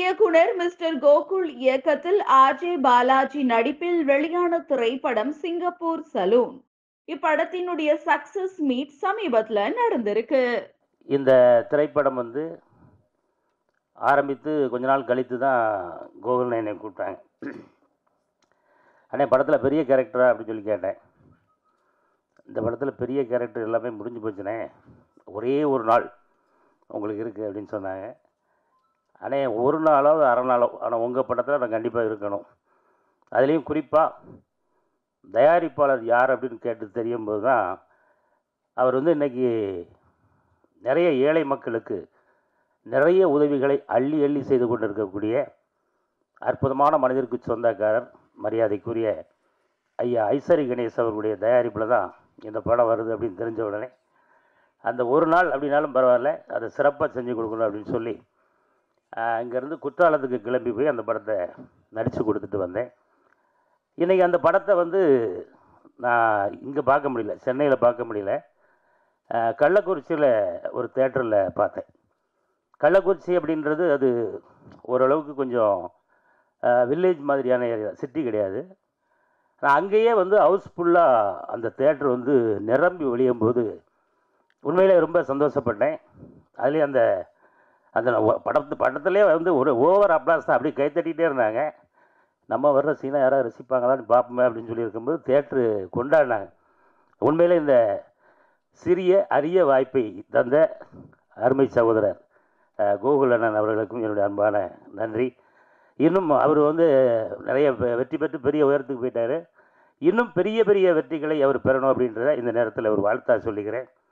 இயக்குனர் மிஸ்டர் கோகுல் இயக்கத்தில் ஆர்ஜே பாலாஜி நடிப்பில் வெளியான திரைப்படம் சிங்கப்பூர் சலூன். இப்படத்தினுடைய சக்சஸ் மீட் சமீபத்துல நடந்திருக்கு. இந்த திரைப்படம் வந்து ஆரம்பித்து கொஞ்ச நாள் கழித்து தான் கோகுல் என்னை கூப்பிட்டாங்க. அண்ணே படத்தில் பெரிய கேரக்டரா அப்படின்னு சொல்லி கேட்டேன். இந்த படத்தில் பெரிய கேரக்டர் எல்லாமே முடிஞ்சு போச்சுனே, ஒரே ஒரு நாள் உங்களுக்கு இருக்குது அப்படின்னு சொன்னாங்க. அண்ணே ஒரு நாளோ அரை நாளோ, ஆனால் உங்கள் படத்தில் நான் கண்டிப்பாக இருக்கணும். அதுலேயும் குறிப்பாக தயாரிப்பாளர் யார் அப்படின்னு கேட்டு தெரியும் போது தான் அவர் வந்து இன்றைக்கி நிறைய ஏழை மக்களுக்கு நிறைய உதவிகளை அள்ளி அள்ளி செய்து கொண்டு இருக்கக்கூடிய அற்புதமான மனிதருக்கு சொந்தக்காரர் மரியாதைக்குரிய ஐயா ஐசரி கணேஷ் அவர்களுடைய தயாரிப்பில் தான் இந்த படம் வருது அப்படின்னு தெரிஞ்ச உடனே அந்த ஒரு நாள் அப்படின்னாலும் பரவாயில்ல, அதை சிறப்பாக செஞ்சு கொடுக்கணும் அப்படின்னு சொல்லி இங்கேருந்து குற்றாலத்துக்கு கிளம்பி போய் அந்த படத்தை நடித்து கொடுத்துட்டு வந்தேன். இன்றைக்கி அந்த படத்தை வந்து நான் இங்கே பார்க்க முடியல, சென்னையில் பார்க்க முடியல, கள்ளக்குறிச்சியில் ஒரு தேட்டரில் பார்த்தேன். கள்ளக்குறிச்சி அப்படின்றது அது ஓரளவுக்கு கொஞ்சம் வில்லேஜ் மாதிரியான ஏரியா, சிட்டி கிடையாது. நான் அங்கேயே வந்து ஹவுஸ்ஃபுல்லாக அந்த தேட்டர் வந்து நிரம்பி ஒழியும் போது உண்மையிலே ரொம்ப சந்தோஷப்பட்டேன். அதுலேயும் அந்த அந்த படத்துலேயே வந்து ஒரு ஓவர் அப்ளாஸ் தான், அப்படியே கைத்தட்டிகிட்டே இருந்தாங்க. நம்ம வர்ற சீனை யாராவது ரசிப்பாங்களான்னு பார்ப்போமே அப்படின்னு சொல்லியிருக்கும்போது தேட்ரு கொண்டாடினாங்க. உண்மையிலே இந்த சிறிய அரிய வாய்ப்பை தந்த அருமை சகோதரர் கோகுல் அண்ணன் அவர்களுக்கும் என்னுடைய அன்பான நன்றி. இன்னும் அவர் வந்து நிறைய வெற்றி பெற்று பெரிய உயரத்துக்கு போயிட்டார். இன்னும் பெரிய பெரிய வெற்றிகளை அவர் பெறணும் அப்படின்றத இந்த நேரத்தில் ஒரு வாழ்த்தாக சொல்லிக்கிறேன்.